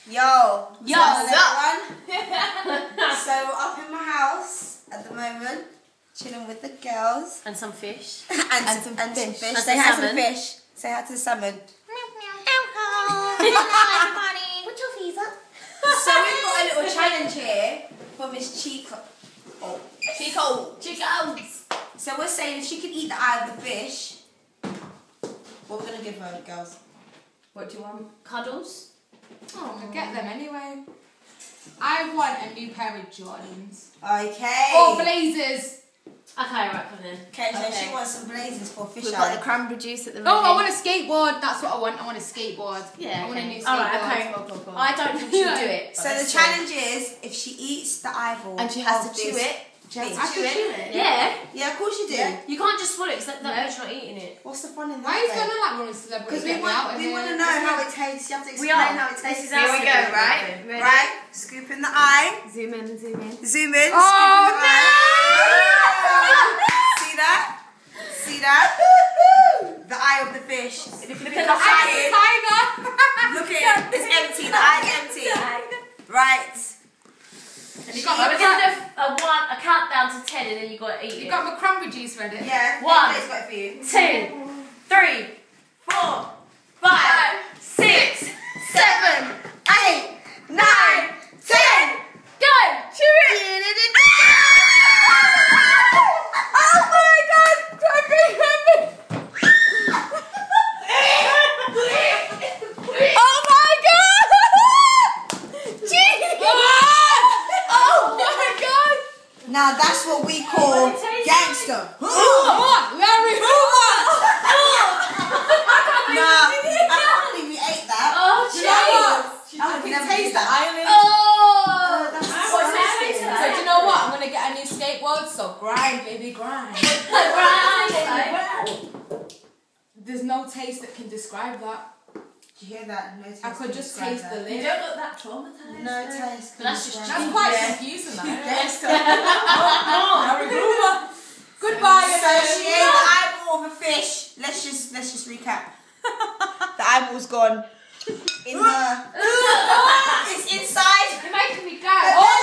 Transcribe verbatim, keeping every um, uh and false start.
Yo. Yo. What's up? So we're up in my house at the moment, chilling with the girls. And some fish. and, and some, some and fish. some fish. And Say some hi to the salmon. fish. Say hi to the salmon. Put your feet up. So we've got a little challenge here for Miss Chico. Oh. Chico. Chicos. So we're saying if she can eat the eye of the fish, what we're going to give her, girls? What do you want? Cuddles. Oh, I'll get them anyway. I want a new pair of Jordans. Okay. Or blazers. Okay, right, come in. Okay, so Okay. she wants some blazers for fish We've eye. got the cranberry juice at the Oh, moment. I want a skateboard. That's what I want. I want a skateboard. Yeah, I want a okay. new skateboard. Alright, okay. Cool, cool, cool. I don't think she'll do it. So but the let's challenge is if she eats the eyeball And she has of to chew this it. She has fish. to I chew can it. chew it. Yeah. Yeah, of course you do. Yeah. You can't just swallow it because that, that No. means you're not eating it. What's the fun in that? Why are you then? sounding like we're a celebrity? Because we Get me out want of we here. want to know how it tastes. You have to We explain are. how it This tastes. is Here our we go, secret right? weapon. Ready? Right. Scoop in the eye. Zoom in, zoom in. Zoom in. Oh, scoop in the no! eye. See that? See that? The eye of the fish. And if you look at the I'm a eye, tiger. look at it. It's empty. The eye's empty. Right. You got We're my going cran- to do a, one, a countdown to ten and then you got to eat You it. got my cranberry juice ready. Yeah. One. It's got it for you. Two, three, four, five, six, seven, eight, nine, ten. Go! Chew it! Oh my God! Cranberry, cranberry. Oh my God! Jeez! Oh my God! Now that's what we call gangster. Oh, Larry Hoover. Nah, I can't believe we ate that. Oh, Do you know what? I I could can never taste do the that. island. Oh! That's What's disgusting. that? So do you know what? I'm gonna get a new skateboard. So grind, baby, grind. There's no taste that can describe that. Did you hear that? No taste. I could can just describe taste that. the You lid. don't look that traumatized. No taste. But that's just can That's cheap. quite Yeah. confusing, though. Gangster. Larry Hoover. Goodbye, So everyone. she ate the eyeball of a fish. Let's just let's just recap. The eyeball's gone. In her. It's inside. You're making me gag.